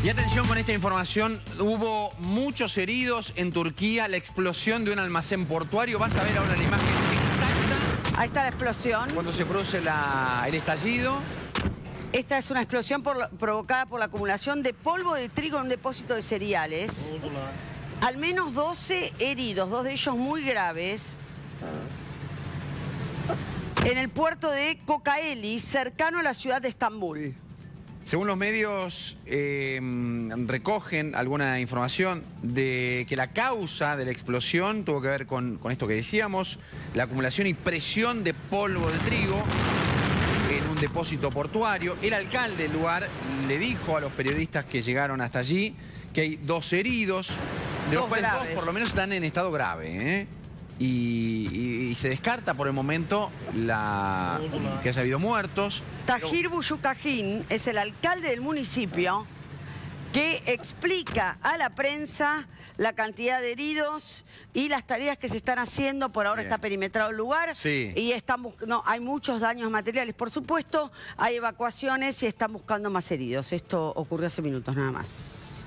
Y atención con esta información, hubo muchos heridos en Turquía, la explosión de un almacén portuario. Vas a ver ahora la imagen exacta. Ahí está la explosión. Cuando se produce el estallido. Esta es una explosión provocada por la acumulación de polvo de trigo en un depósito de cereales. Al menos 12 heridos, 2 de ellos muy graves. En el puerto de Kocaeli, cercano a la ciudad de Estambul. Según los medios, recogen alguna información de que la causa de la explosión tuvo que ver con esto que decíamos, la acumulación y presión de polvo de trigo en un depósito portuario. El alcalde del lugar le dijo a los periodistas que llegaron hasta allí que hay 2 heridos, de los cuales 2 por lo menos están en estado grave, ¿eh? Y se descarta por el momento que haya habido muertos. Tahir Buyukahin es el alcalde del municipio que explica a la prensa la cantidad de heridos y las tareas que se están haciendo. Por ahora está perimetrado el lugar. Sí. Y hay muchos daños materiales. Por supuesto, hay evacuaciones y están buscando más heridos. Esto ocurrió hace minutos nada más.